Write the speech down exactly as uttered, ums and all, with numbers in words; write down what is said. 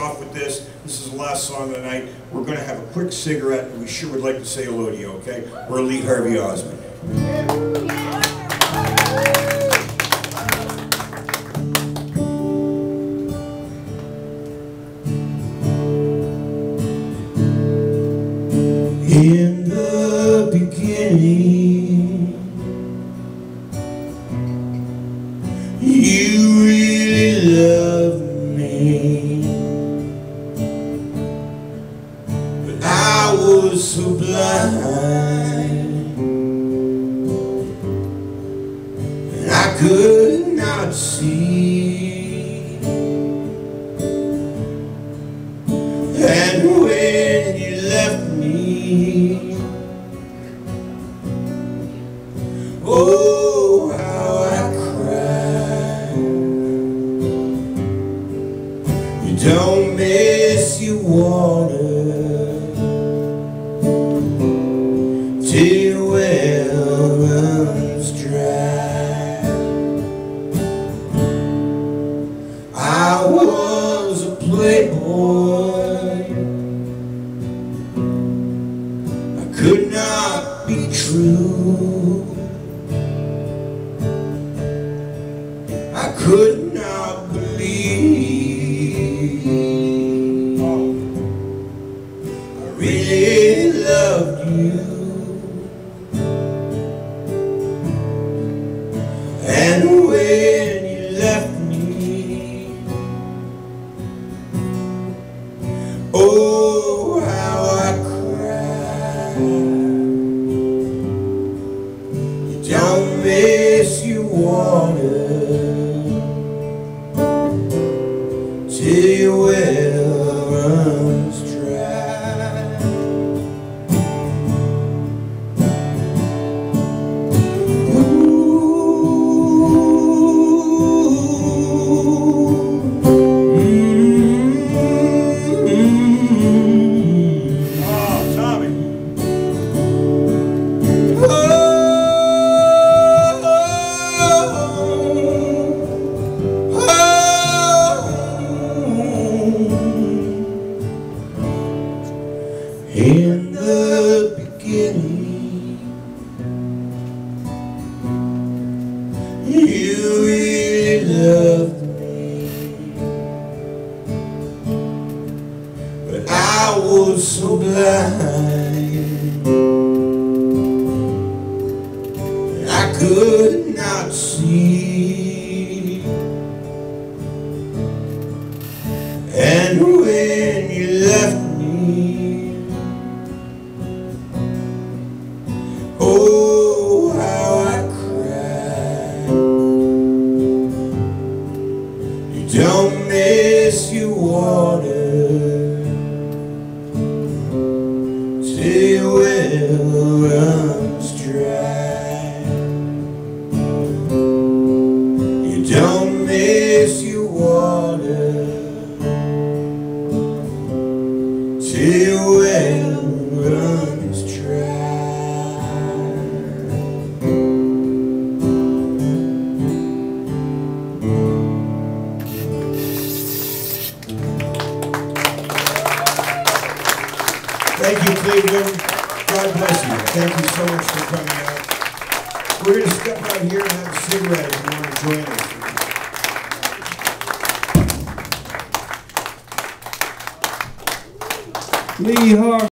off with this. This is the last song of the night. We're going to have a quick cigarette, and we sure would like to say hello to you, okay? We're Lee Harvey Osmond. In the beginning, you really loved me, but I was so blind, and I could not see. And when you left me, oh, how I cried. You don't miss your water till your well runs dry. I was a playboy, could not be true. I could not believe I really loved you. And when you left me, oh, how I cried. You don't miss your water till your well runs dry. Ooh. Mm-hmm. Oh, Tommy. In the beginning, you really loved me, but I was so blind, I could not see. And when you left me, oh, how I cried. You don't miss your water till your well runs dry. You don't miss your water till your well runs dry. Thank you, Cleveland. God bless you. Thank you so much for coming out. We're going to step out here and have a cigarette if you want to join us. Lee Harvey.